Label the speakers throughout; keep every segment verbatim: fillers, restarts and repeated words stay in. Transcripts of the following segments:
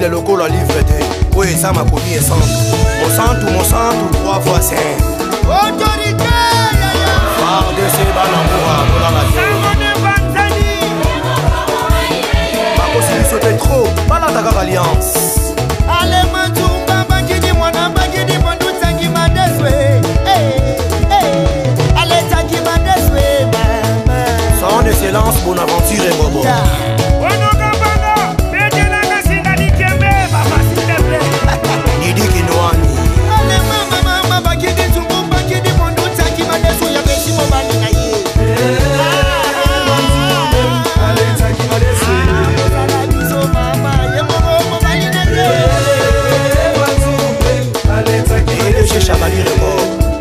Speaker 1: le logo la livre de. Oui, ça m'a commis et centre. Mon centre, mon centre, trois fois cinq.
Speaker 2: Autorité.
Speaker 1: Par de ces balamoura, voilà la vie. Ma constitution est trop. Voilà ta alliance.
Speaker 2: Allez, Mantoumba, Bagidi, Mwana, Bagidi, Mwandu, Tangi, Madeswe. Allez, Tangi, Madeswe, maman.
Speaker 1: Son excellence, bonne aventure et bobo. Didi Kinouani.
Speaker 2: Allez, maman, maman, Bagidi, Tumbu, Bagidi, Mwandu, Tangi, Madeswe, Yabesi, Mobali, Naye.
Speaker 1: Allez, Tangi, Madeswe. Chabali Rebo.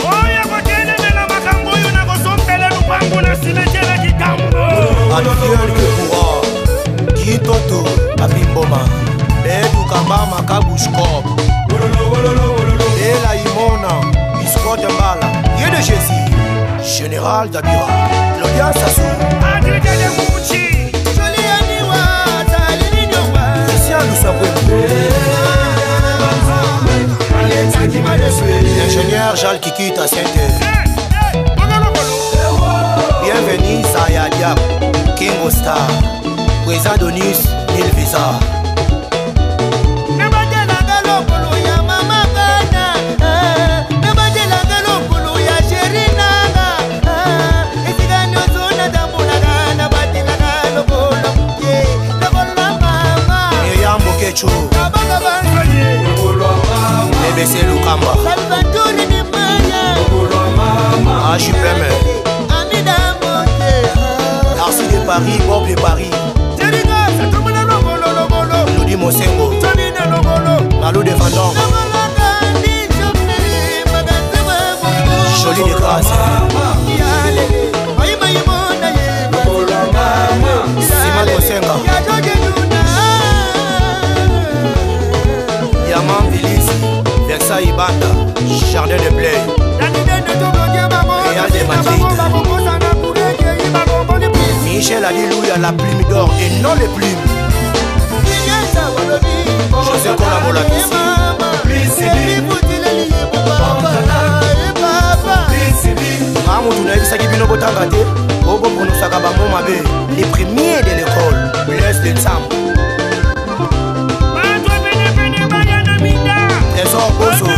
Speaker 1: Adrien Kepura, Guy Toto, Abimboma, Bedu Kamba Makabushkop, Ela Imona, Biscotte Mbala, Yé de Jessie, Général Dabira, Claudia Sassou, Christian Loussaboué, l'ingénieur Jal Kikita Sainte. Bienvenue Zaya Diab, Kingo Star, Président Donis, Mille Visa. Miriam Bokecho, Bébé Lukamba, H U P M, Arcy de Paris, Bob de Paris, Ludi Mosengo, Malou de Vendôme, Jolie de Grâce, Simon Mosenga, Yaman Vilis, Versailles Banda, Jardin de Blé, Real de Madrid. Michel Alléluia, la plume d'or et non les plumes. José Colabo la Bissi. Mamoudou na ebisaki bino botanga te, obo pronosaka bango mabe. Les premiers de l'école, Blaise de Nsambo. Trésor Bozo.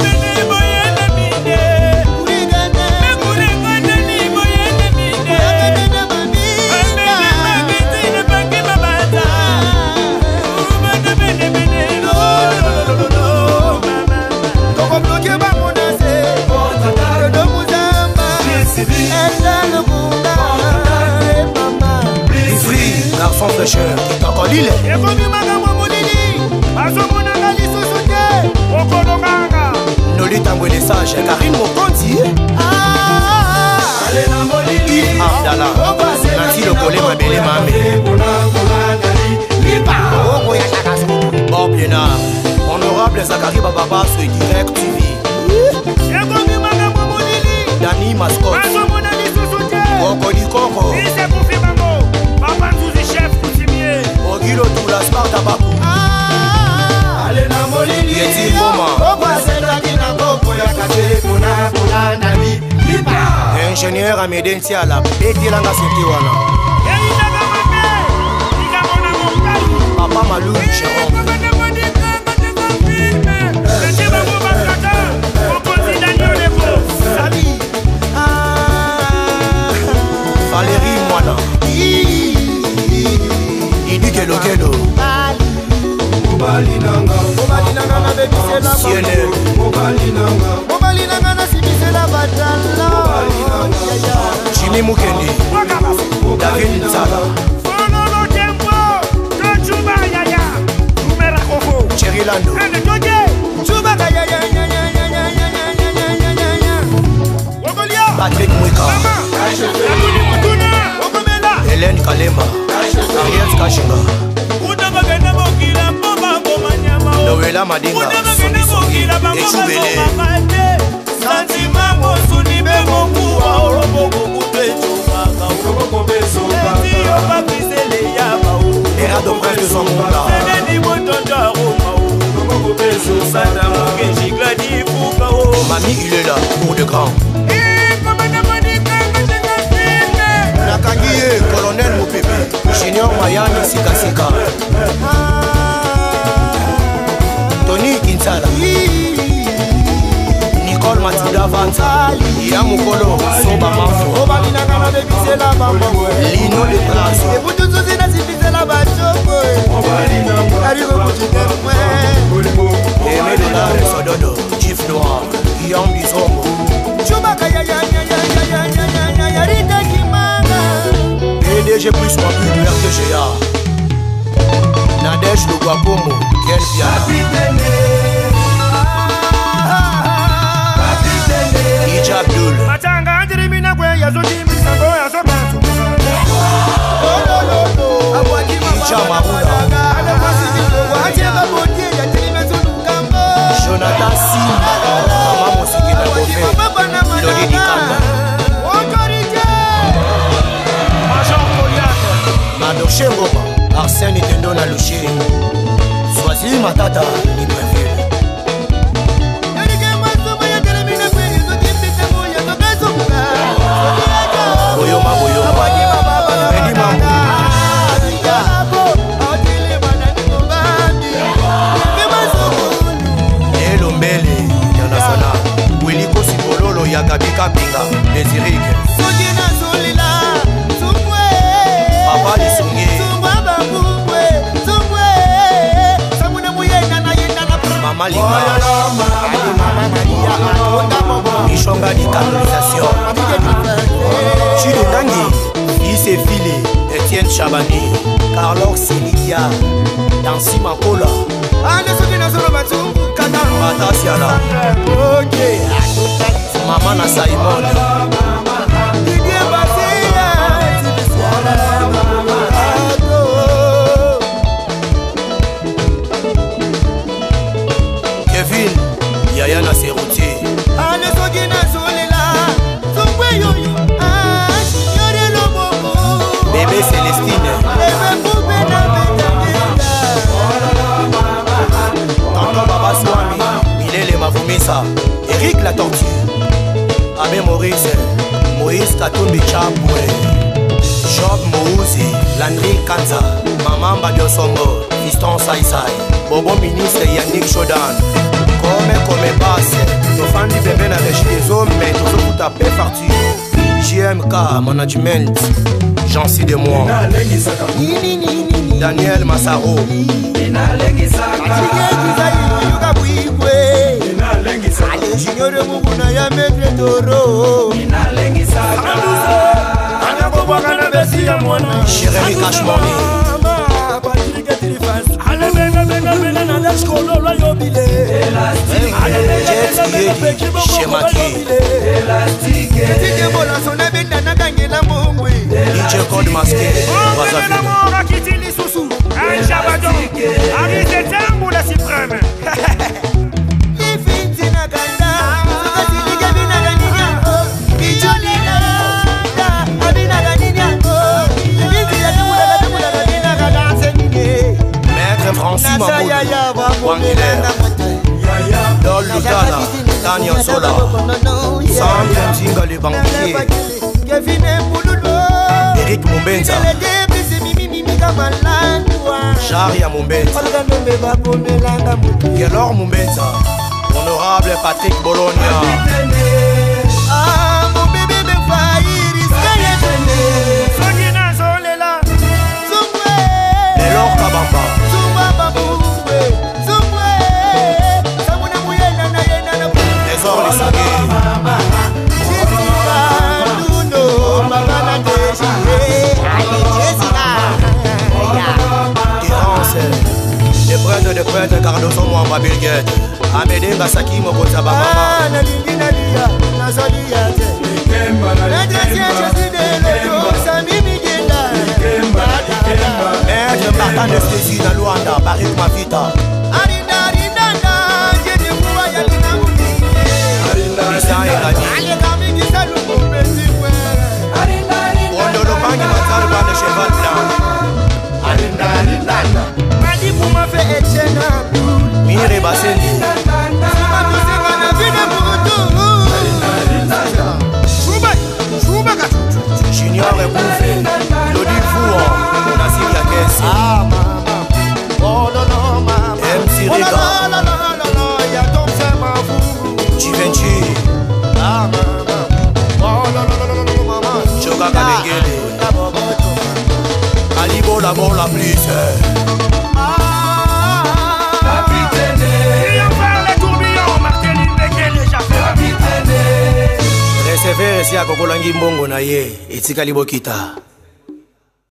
Speaker 1: Garçon fraîcheur, qui t'a collé. Noli Tango les sages, Karine Mokonti. Yves Abdallah, Nancy le collé, ma belle mamie. Bob Lénard, honorable Zachary Bababa sur Direct T V. Dani Mascotte, Bokodi Koko, Ogilo Toula Sparta Bakou, Yeti Moma, ingénieur Amédène Tiala, Betty Langa Setiwana, Papa Malou Jérôme, Valérie Moana, Idi Kelo Kelo, Cienel, Jimmy Mukendi, David Nzala, Thierry Lando, Patrick Mwika, Hélène Kalema, Ariel Kashinga, Noëlla Madinga, Echubele, Era do Prince de Zamunda, Lino de Brazo. Aimé Dollar Sododo, Chief Noir, Guillaume Bisombo. P D G plus rempli du R T G A. Nadège le Guapomo, Ken Piana. Ija Abdul. Ija Maruna. Jonathan Simba. Mama Mosiki na Gomé. Lodi Dikanda. Madoche Ngoma. Arsène Nintendo na Luché. Sois-y Matata, Libreville. Boyoma Boyoma Medi Mambo Elo Mbele International Willy Kosibololo Yakabika Pinga Desirike Papa Lisungi Mama Lima Mishonga di canalisation Chide Nangi Isse File Etienne Chabani Carlos Selidia Dansi Makola Matasiala Mama na Simon Kevin Yaya na Serouti Bébé Célestine Tonton Baba Swami Milele Mavumisa Eric la Tortue Abbé Maurice Moïse Katumbi Chapoué Job Mouzi Landry Kanza Mamamba Diosongo Fiston Sai Sai Bobo Ministre Yannick Chodan Comme comme basse Tofandi bébé na régie des hommes mais tout ce coup à paix parti J M K Management Jean-C de moi Daniel Massaro Chérie Cashmoni Jet Yedi Shemaki D J Code Masqué Maître Francis Mamoudou Wangilère Dol Lutala Tanya Sola Sandra Nzinga le banquier Eric Mumbenza Charia Mumbenza Gelor Mumbenza Honorable Patrick Bologna Elor Kabamba Trésor Lissagé Des prêtres, des prêtres, Cardoso Mwamba Bilguet Amédé Ngasaki Mokoza Bamama Maître Martin Nestesi na Luanda Barik Mavita Christian Elani Ondolo Bangi Matal Bande Cheval Blanc Mire Basendi d'abord la plus. Recevez ici à Kokolangi Mbongo na ye, etika libokita.